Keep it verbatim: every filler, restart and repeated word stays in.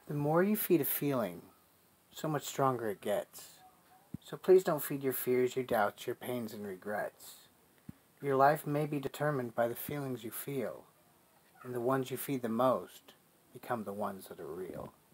The more you feed a feeling, so much stronger it gets. So please don't feed your fears, your doubts, your pains, and regrets. Your life may be determined by the feelings you feel, and the ones you feed the most become the ones that are real.